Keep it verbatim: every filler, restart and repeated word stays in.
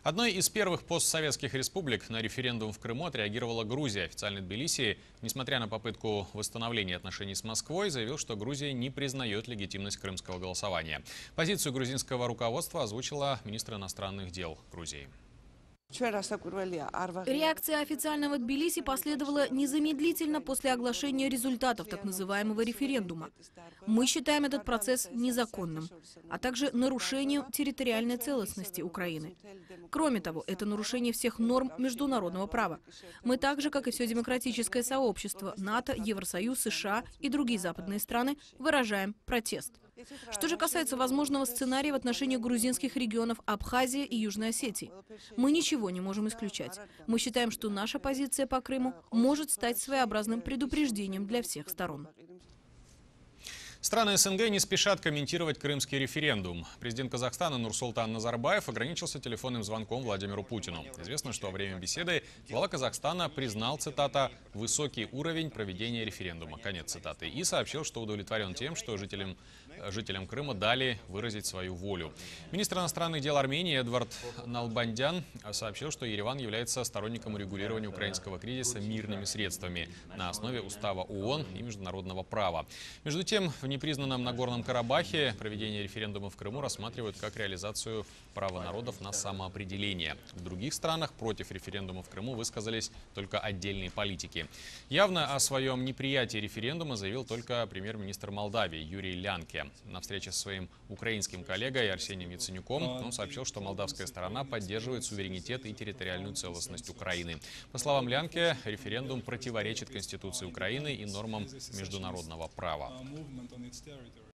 Одной из первых постсоветских республик на референдум в Крыму отреагировала Грузия. Официальный Тбилиси, несмотря на попытку восстановления отношений с Москвой, заявил, что Грузия не признает легитимность крымского голосования. Позицию грузинского руководства озвучила министр иностранных дел Грузии. Реакция официального Тбилиси последовала незамедлительно после оглашения результатов так называемого референдума. Мы считаем этот процесс незаконным, а также нарушением территориальной целостности Украины. Кроме того, это нарушение всех норм международного права. Мы также, как и все демократическое сообщество, НАТО, Евросоюз, США и другие западные страны, выражаем протест. Что же касается возможного сценария в отношении грузинских регионов Абхазии и Южной Осетии, мы ничего не можем исключать. Мы считаем, что наша позиция по Крыму может стать своеобразным предупреждением для всех сторон. Страны СНГ не спешат комментировать крымский референдум. Президент Казахстана Нурсултан Назарбаев ограничился телефонным звонком Владимиру Путину. Известно, что во время беседы глава Казахстана признал, цитата, «высокий уровень проведения референдума», конец цитаты, и сообщил, что удовлетворен тем, что жителям, жителям Крыма дали выразить свою волю. Министр иностранных дел Армении Эдвард Налбандян сообщил, что Ереван является сторонником урегулирования украинского кризиса мирными средствами на основе устава ООН и международного права. Между тем, в непризнанном Нагорном Карабахе проведение референдума в Крыму рассматривают как реализацию права народов на самоопределение. В других странах против референдума в Крыму высказались только отдельные политики. Явно о своем неприятии референдума заявил только премьер-министр Молдавии Юрий Лянке. На встрече со своим украинским коллегой Арсением Яценюком он сообщил, что молдавская сторона поддерживает суверенитет и территориальную целостность Украины. По словам Лянке, референдум противоречит Конституции Украины и нормам международного права.